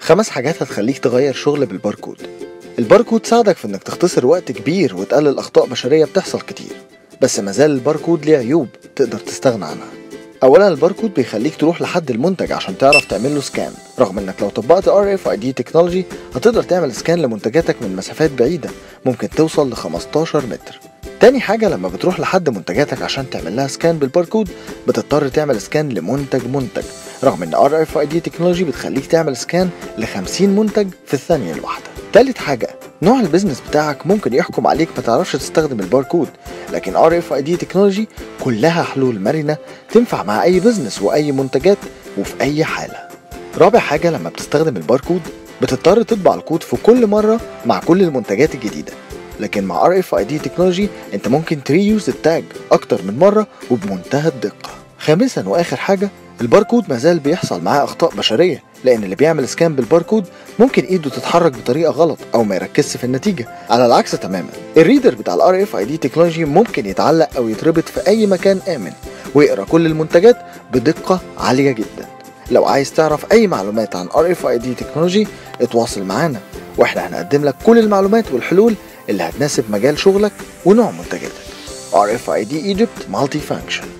5 حاجات هتخليك تغير شغل بالباركود. الباركود ساعدك في انك تختصر وقت كبير وتقلل اخطاء بشرية بتحصل كتير، بس مازال الباركود ليه عيوب تقدر تستغنى عنها. اولا الباركود بيخليك تروح لحد المنتج عشان تعرف تعمل له سكان، رغم انك لو طبقت RFID تكنولوجي هتقدر تعمل سكان لمنتجاتك من مسافات بعيدة ممكن توصل ل 15 متر. تاني حاجة، لما بتروح لحد منتجاتك عشان تعمل لها سكان بالباركود بتضطر تعمل سكان لمنتج منتج، رغم ان RFID تكنولوجي بتخليك تعمل سكان ل 50 منتج في الثانية الواحدة. تالت حاجة، نوع البيزنس بتاعك ممكن يحكم عليك ما تعرفش تستخدم الباركود، لكن RFID تكنولوجي كلها حلول مرنة تنفع مع اي بيزنس واي منتجات وفي اي حالة. رابع حاجة، لما بتستخدم الباركود بتضطر تطبع الكود في كل مرة مع كل المنتجات الجديدة، لكن مع RFID تكنولوجي انت ممكن تريوز التاج اكتر من مرة وبمنتهى الدقة. خامسا واخر حاجة، الباركود مازال بيحصل معاه اخطاء بشرية، لان اللي بيعمل سكان بالباركود ممكن ايده تتحرك بطريقة غلط او ما يركزش في النتيجة، على العكس تماما الريدر بتاع RFID تكنولوجي ممكن يتعلق او يتربط في اي مكان امن ويقرا كل المنتجات بدقة عالية جدا. لو عايز تعرف اي معلومات عن RFID تكنولوجي اتواصل معانا واحنا هنقدم لك كل المعلومات والحلول اللي هتناسب مجال شغلك ونوع منتجاتك. RFID Egypt Multi Function.